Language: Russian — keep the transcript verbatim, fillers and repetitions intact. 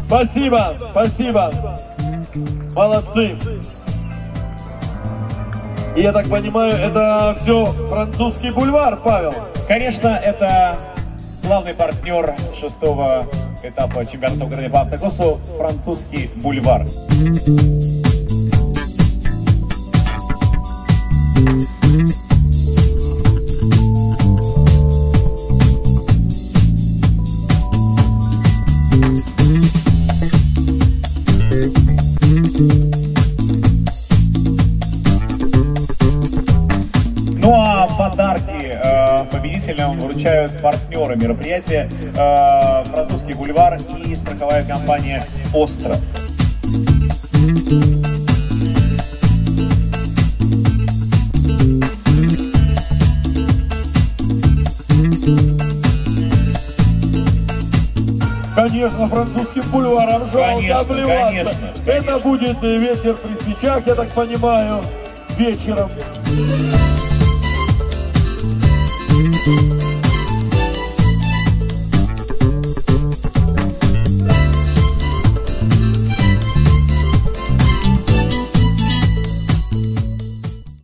Спасибо, спасибо. Молодцы. И я так понимаю, это все французский бульвар, Павел? Конечно, это главный партнер шестого этапа чемпионата Украины по автокроссу французский бульвар. Ну а подарки э, победителям вручают партнеры мероприятия, э, французский бульвар и страховая компания «Остров». Конечно, французским бульваром жалко обливаться. Конечно, Это конечно. будет вечер при свечах, я так понимаю, вечером.